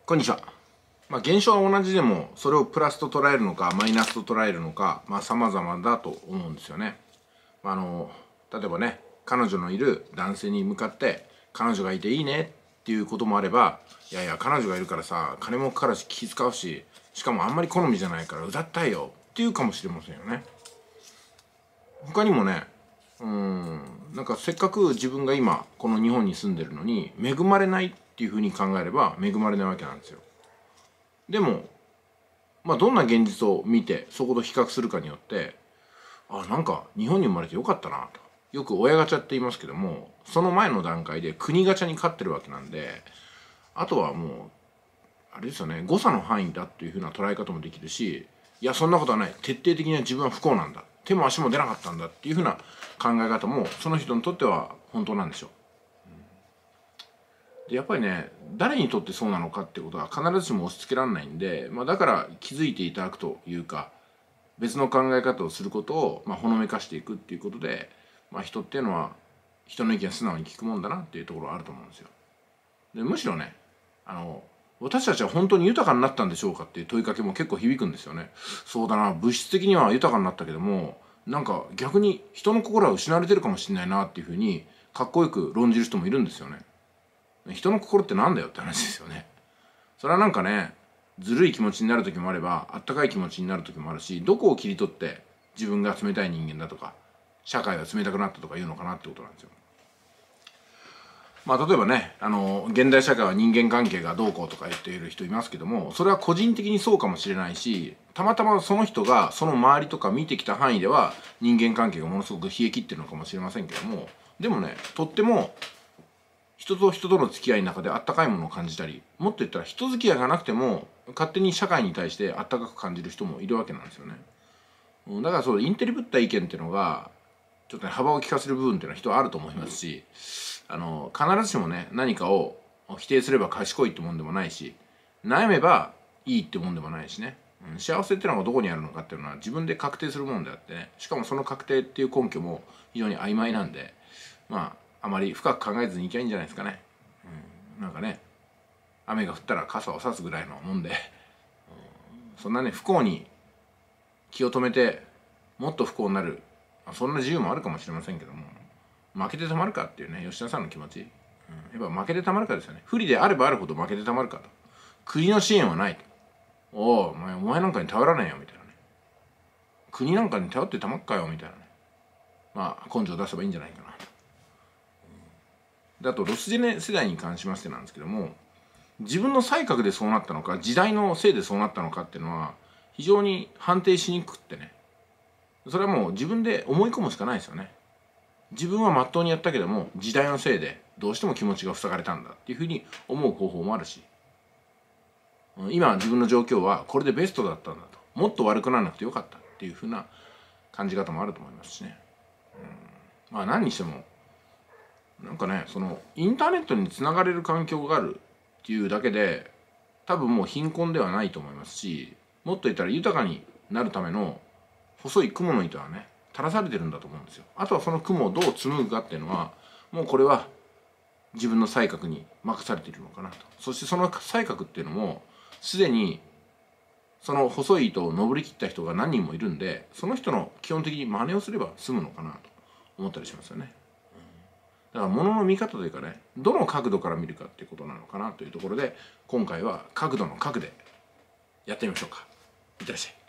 こんにちは。現象は同じでも、それをプラスと捉えるのか、マイナスと捉えるのか、様々だと思うんですよね。例えばね、彼女のいる男性に向かって、彼女がいていいねっていうこともあれば、いやいや、彼女がいるからさ、金もかかるし気使うし、しかもあんまり好みじゃないから歌ったいよっていうかもしれませんよね。他にもね、なんかせっかく自分が今、この日本に住んでるのに、恵まれないっていうふうに考えれば、恵まれないわけなんですよ。でも、どんな現実を見てそこと比較するかによって、なんか日本に生まれてよかったなと、よく親ガチャって言いますけども、その前の段階で国ガチャに勝ってるわけなんで、あとはもうあれですよね、誤差の範囲だっていうふうな捉え方もできるし、いやそんなことはない、徹底的には自分は不幸なんだ、手も足も出なかったんだっていうふうな考え方もその人にとっては本当なんでしょう。でやっぱりね、誰にとってそうなのかっていうことは必ずしも押し付けられないんで、だから気づいていただくというか、別の考え方をすることを、ほのめかしていくっていうことで、人っていうのは人の意見素直に聞くもんだなっていうところはあると思うんですよ。でむしろね、私たちは本当に豊かになったんでしょうかっていう問いかけも結構響くんですよね。そうだな、物質的には豊かになったけども、なんか逆に人の心は失われてるかもしれないなっていうふうにかっこよく論じる人もいるんですよね。人の心ってなんだよって話ですよね。それはなんかね、ずるい気持ちになる時もあれば、あったかい気持ちになる時もあるし、どこを切り取って自分が冷たい人間だとか社会が冷たくなったとか言うのかなってことなんですよ。例えばね、現代社会は人間関係がどうこうとか言っている人いますけども、それは個人的にそうかもしれないし、たまたまその人がその周りとか見てきた範囲では人間関係がものすごく冷え切ってるのかもしれませんけども、でもね、とっても人と人との付き合いの中であったかいものを感じたり、もっと言ったら人付き合いがなくても勝手に社会に対してあったかく感じる人もいるわけなんですよね。だからそうインテリぶった意見っていうのがちょっとね、幅を利かせる部分っていうのは人はあると思いますし、必ずしもね、何かを否定すれば賢いってもんでもないし、悩めばいいってもんでもないしね、幸せっていうのがどこにあるのかっていうのは自分で確定するもんであってね、しかもその確定っていう根拠も非常に曖昧なんで、あまり深く考えずにいけばいいんじゃないですかね。なんかね、雨が降ったら傘を差すぐらいのもんで、そんなね、不幸に気を止めてもっと不幸になる、そんな自由もあるかもしれませんけども、負けてたまるかっていうね、吉田さんの気持ち、やっぱ負けてたまるかですよね。不利であればあるほど負けてたまるかと。国の支援はないと。お前なんかに頼らないよみたいなね。国なんかに頼ってたまっかよみたいなね。根性出せばいいんじゃないかなと。であとロスジェネ世代に関しましてなんですけども、自分の才覚でそうなったのか時代のせいでそうなったのかっていうのは非常に判定しにくくってね、それはもう自分で思い込むしかないですよね。自分はまっとうにやったけども時代のせいでどうしても気持ちが塞がれたんだっていうふうに思う方法もあるし、今自分の状況はこれでベストだったんだと、もっと悪くならなくてよかったっていうふうな感じ方もあると思いますしね。何にしてもなんかね、そのインターネットにつながれる環境があるっていうだけで多分もう貧困ではないと思いますし、もっと言ったら豊かになるための細い雲の糸はね垂らされてるんだと思うんですよ。あとはその雲をどう紡ぐかっていうのはもうこれは自分の才覚に任されているのかなと。そしてその才覚っていうのもすでにその細い糸を登り切った人が何人もいるんで、その人の基本的に真似をすれば済むのかなと思ったりしますよね。だから物の見方というかね、どの角度から見るかっていうことなのかなというところで、今回は角度の角でやってみましょうか。いってらっしゃい。